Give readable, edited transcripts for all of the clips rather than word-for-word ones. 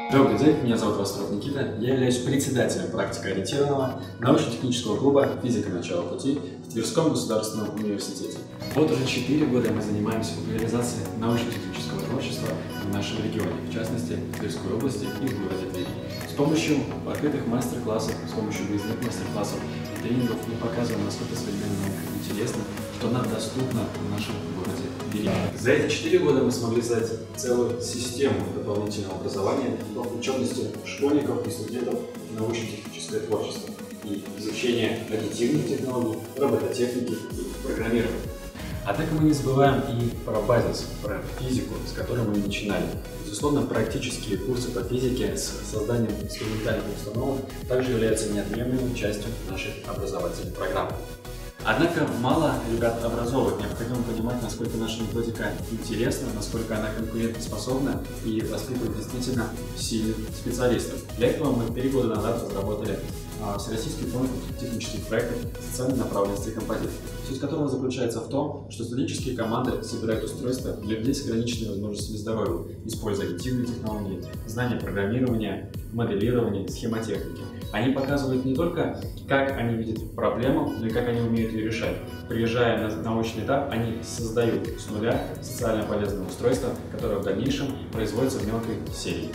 Добрый день, меня зовут Ростов Никита, я являюсь председателем практикоориентированного научно-технического клуба «Физика. Начало пути» в Тверском государственном университете. Вот уже 4 года мы занимаемся популяризацией научно-технического творчества в нашем регионе, в частности, в Тверской области и в городе Твери. С помощью открытых мастер-классов, с помощью выездных мастер-классов и тренингов мы показываем, насколько современная наука интересна, что она доступна в нашем городе Твери. За эти 4 года мы смогли создать целую систему дополнительного образования по включенности школьников и студентов в научно-техническое творчество и изучение аддитивных технологий, робототехники и программирования. Однако мы не забываем и про базис, про физику, с которой мы начинали. Безусловно, практические курсы по физике с созданием экспериментальных установок также являются неотъемлемой частью нашей образовательной программы. Однако мало ребят образовывать, необходимо понимать, насколько наша методика интересна, насколько она конкурентоспособна и воспитывает действительно сильных специалистов. Для этого мы 3 года назад разработали Всероссийский конкурс технических проектов социальной направленности «Композит», суть которого заключается в том, что студенческие команды собирают устройства для людей с ограниченными возможностями здоровья, используя аддитивные технологии, знания программирования, моделирования, схемотехники. Они показывают не только, как они видят проблему, но и как они умеют ее решать. Приезжая на научный этап, они создают с нуля социально полезное устройство, которое в дальнейшем производится в мелкой серии.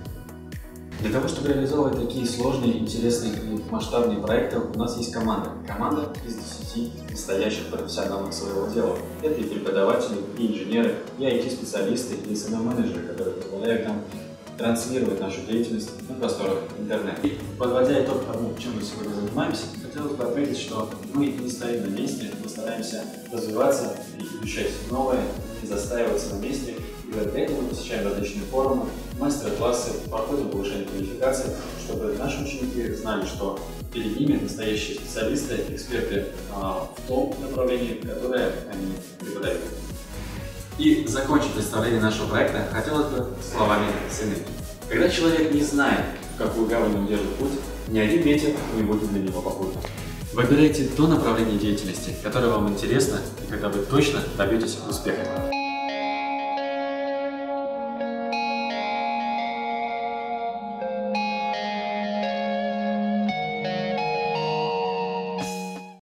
Для того, чтобы реализовывать такие сложные, интересные и масштабные проекты, у нас есть команда. Команда из 10 настоящих профессионалов своего дела. Это и преподаватели, и инженеры, и IT-специалисты, и SMM-менеджеры, которые позволяют нам транслировать нашу деятельность на просторах интернета. И подводя итог тому, чем мы сегодня занимаемся, хотелось бы отметить, что мы не стоим на месте, мы стараемся развиваться и изучать новое, не застаиваться на месте. И для этого мы посещаем различные форумы, мастер-классы, проходим повышение квалификации, чтобы наши ученики знали, что перед ними настоящие специалисты, эксперты в том направлении, которое они преподают. И закончить представление нашего проекта хотелось бы словами Сены. Когда человек не знает, в какую гавань он держит путь, ни один ветер не будет для него попутным. Выбирайте то направление деятельности, которое вам интересно, и когда вы точно добьетесь успеха.